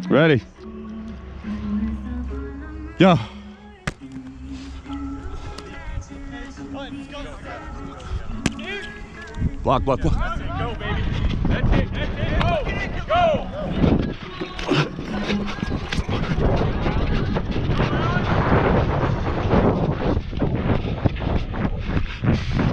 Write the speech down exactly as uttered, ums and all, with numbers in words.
Ready? Go. Block, block, block. That's it, go, baby. That's it, that's it. Go, go.